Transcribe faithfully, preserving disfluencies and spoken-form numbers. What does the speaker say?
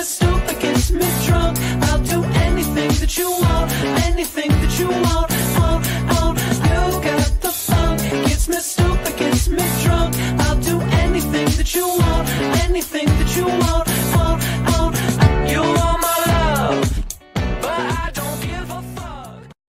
stupid, gets me drunk. I'll do anything that you want, anything that you want, want, want. You got the funk, gets me stupid, gets me drunk. I'll do anything that you want, anything that you want.